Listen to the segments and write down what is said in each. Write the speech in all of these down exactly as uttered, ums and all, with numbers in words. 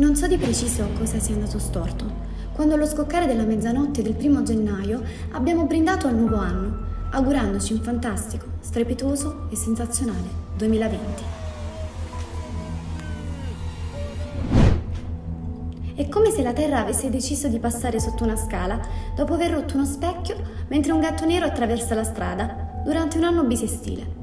Non so di preciso cosa sia andato storto, quando allo scoccare della mezzanotte del primo gennaio abbiamo brindato al nuovo anno, augurandoci un fantastico, strepitoso e sensazionale duemilaventi. È come se la Terra avesse deciso di passare sotto una scala dopo aver rotto uno specchio mentre un gatto nero attraversa la strada durante un anno bisestile.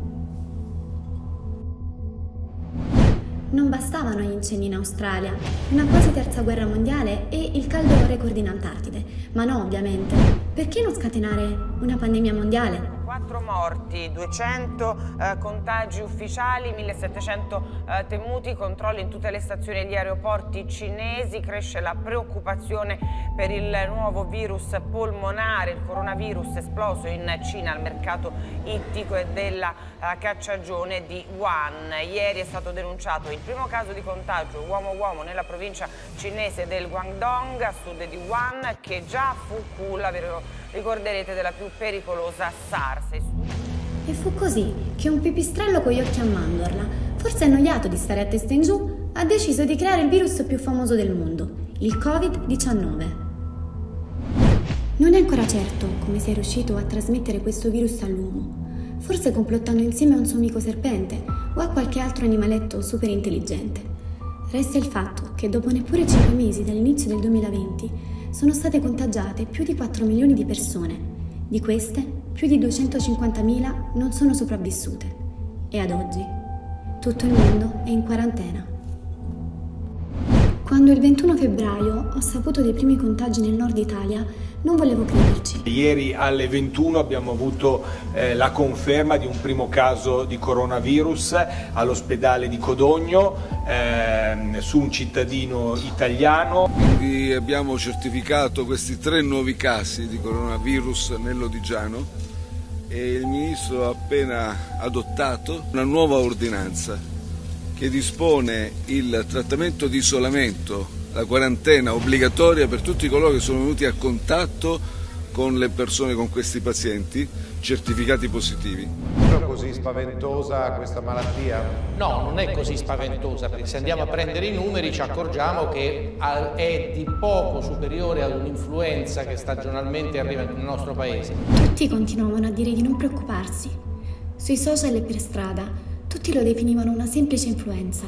Non bastavano gli incendi in Australia, una quasi terza guerra mondiale e il caldo record in Antartide. Ma no, ovviamente. Perché non scatenare una pandemia mondiale? quattro morti, duecento eh, contagi ufficiali, millesettecento eh, temuti, controlli in tutte le stazioni e gli aeroporti cinesi, cresce la preoccupazione per il nuovo virus polmonare, il coronavirus esploso in Cina al mercato ittico e della eh, cacciagione di Wuhan. Ieri è stato denunciato il primo caso di contagio uomo-uomo nella provincia cinese del Guangdong, a sud di Wuhan, che già fu culla, ve lo ricorderete, della più pericolosa SARS. E fu così che un pipistrello con gli occhi a mandorla, forse annoiato di stare a testa in giù, ha deciso di creare il virus più famoso del mondo, il covid diciannove. Non è ancora certo come sia riuscito a trasmettere questo virus all'uomo, forse complottando insieme a un suo amico serpente o a qualche altro animaletto super intelligente. Resta il fatto che dopo neppure cinque mesi dall'inizio del duemilaventi sono state contagiate più di quattro milioni di persone. Di queste, più di duecentocinquantamila non sono sopravvissute. E ad oggi, tutto il mondo è in quarantena. Quando il ventuno febbraio ho saputo dei primi contagi nel nord Italia, non volevo crederci. Ieri alle ventuno abbiamo avuto eh, la conferma di un primo caso di coronavirus all'ospedale di Codogno eh, su un cittadino italiano. Quindi abbiamo certificato questi tre nuovi casi di coronavirus nell'Odigiano e il Ministro ha appena adottato una nuova ordinanza che dispone il trattamento di isolamento, la quarantena obbligatoria per tutti coloro che sono venuti a contatto con le persone, con questi pazienti certificati positivi. È così spaventosa questa malattia? No, non è così spaventosa, perché se andiamo a prendere i numeri ci accorgiamo che è di poco superiore ad un'influenza che stagionalmente arriva nel nostro paese. Tutti continuavano a dire di non preoccuparsi. Sui social e per strada tutti lo definivano una semplice influenza.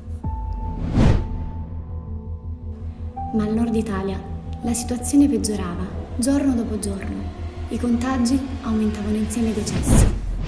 Ma al nord Italia la situazione peggiorava giorno dopo giorno. I contagi aumentavano insieme ai decessi.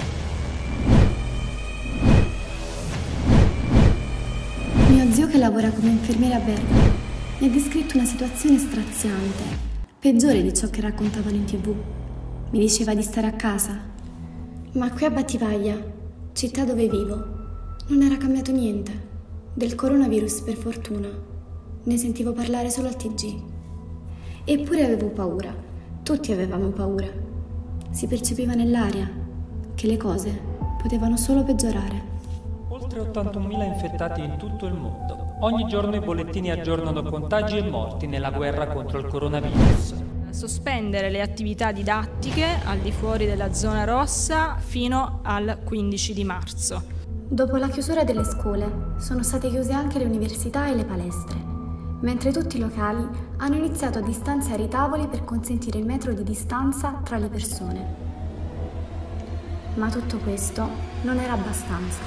Mio zio, che lavora come infermiere a Bergamo, mi ha descritto una situazione straziante, peggiore di ciò che raccontavano in tv. Mi diceva di stare a casa. Ma qui a Battipaglia, città dove vivo, non era cambiato niente. Del coronavirus, per fortuna, ne sentivo parlare solo al T G. Eppure avevo paura, tutti avevamo paura. Si percepiva nell'aria che le cose potevano solo peggiorare. Oltre ottantunomila infettati in tutto il mondo. Ogni giorno i bollettini aggiornano contagi e morti nella guerra contro il coronavirus. Sospendere le attività didattiche al di fuori della zona rossa fino al quindici di marzo. Dopo la chiusura delle scuole sono state chiuse anche le università e le palestre, mentre tutti i locali hanno iniziato a distanziare i tavoli per consentire il metro di distanza tra le persone. Ma tutto questo non era abbastanza.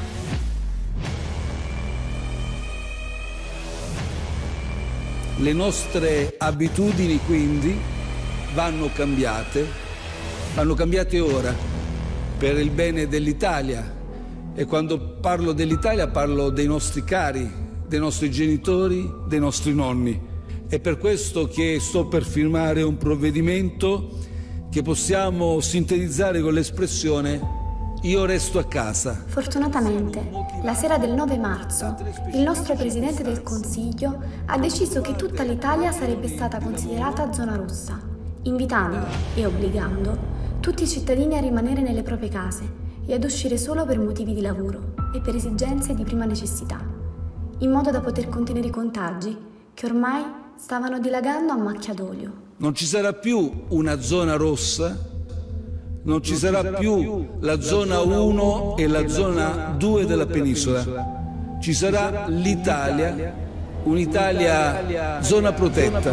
Le nostre abitudini quindi vanno cambiate, vanno cambiate ora per il bene dell'Italia, e quando parlo dell'Italia parlo dei nostri cari, dei nostri genitori, dei nostri nonni. È per questo che sto per firmare un provvedimento che possiamo sintetizzare con l'espressione "io resto a casa". Fortunatamente, la sera del nove marzo, il nostro Presidente del Consiglio ha deciso che tutta l'Italia sarebbe stata considerata zona rossa, invitando e obbligando tutti i cittadini a rimanere nelle proprie case e ad uscire solo per motivi di lavoro e per esigenze di prima necessità, in modo da poter contenere i contagi che ormai stavano dilagando a macchia d'olio. Non ci sarà più una zona rossa, non ci sarà più la zona uno e la zona due della penisola, ci sarà l'Italia un'Italia zona protetta.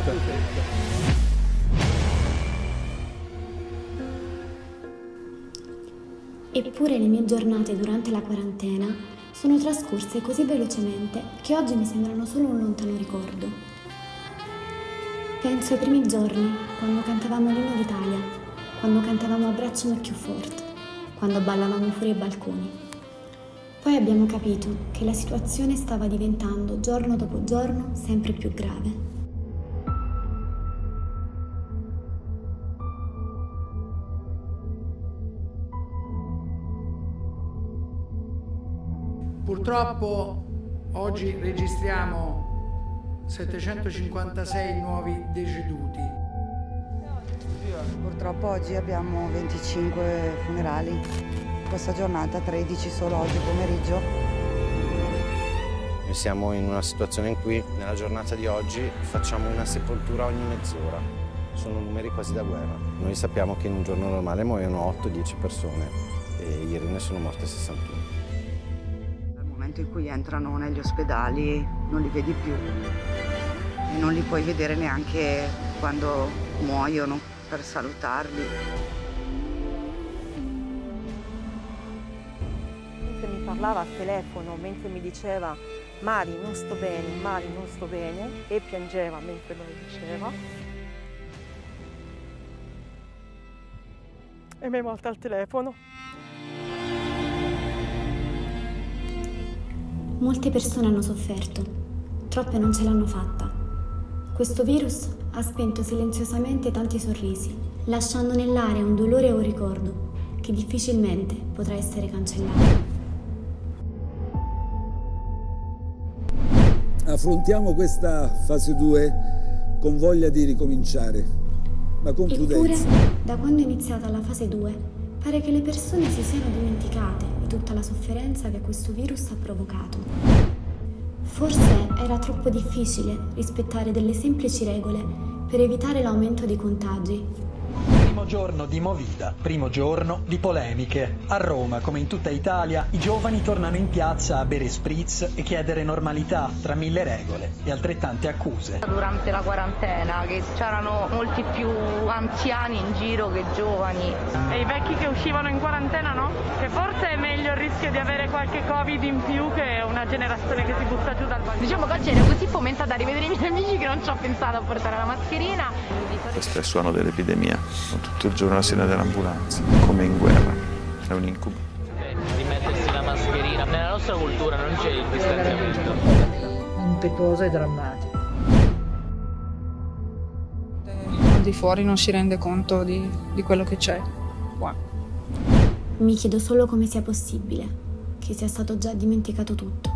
Eppure le mie giornate durante la quarantena sono trascorse così velocemente che oggi mi sembrano solo un lontano ricordo. Penso ai primi giorni, quando cantavamo l'inno d'Italia, quando cantavamo Abbracciami più forte, quando ballavamo fuori ai balconi. Poi abbiamo capito che la situazione stava diventando giorno dopo giorno sempre più grave. Purtroppo oggi registriamo settecentocinquantasei nuovi deceduti. Purtroppo oggi abbiamo venticinque funerali, questa giornata tredici solo oggi pomeriggio. Noi siamo in una situazione in cui nella giornata di oggi facciamo una sepoltura ogni mezz'ora. Sono numeri quasi da guerra. Noi sappiamo che in un giorno normale muoiono otto dieci persone e ieri ne sono morte sessantuno. In cui entrano negli ospedali non li vedi più e non li puoi vedere neanche quando muoiono per salutarli. Mentre mi parlava al telefono, mentre mi diceva Mari non sto bene, Mari non sto bene, e piangeva mentre me lo diceva, e mi è morta al telefono. Molte persone hanno sofferto, troppe non ce l'hanno fatta. Questo virus ha spento silenziosamente tanti sorrisi, lasciando nell'aria un dolore o un ricordo che difficilmente potrà essere cancellato. Affrontiamo questa fase due con voglia di ricominciare, ma con prudenza. Eppure, da quando è iniziata la fase due, pare che le persone si siano dimenticate di tutta la sofferenza che questo virus ha provocato. Forse era troppo difficile rispettare delle semplici regole per evitare l'aumento dei contagi. Primo giorno di movida, primo giorno di polemiche. A Roma, come in tutta Italia, i giovani tornano in piazza a bere spritz e chiedere normalità tra mille regole e altrettante accuse. Durante la quarantena, che c'erano molti più anziani in giro che giovani. E i vecchi che uscivano in quarantena, no? Che forse è meglio il rischio di avere qualche Covid in più che una generazione che si butta giù dal balcone. Diciamo che oggi ero così fomentata a rivedere i miei amici che non ci ho pensato a portare la mascherina. Questo è il suono dell'epidemia, tutto il giorno la sirena dell'ambulanza, come in guerra, è un incubo. Rimettersi la mascherina, nella nostra cultura non c'è il distanziamento. Impetuoso e drammatico. Di fuori non si rende conto di, di quello che c'è qua. Mi chiedo solo come sia possibile che sia stato già dimenticato tutto.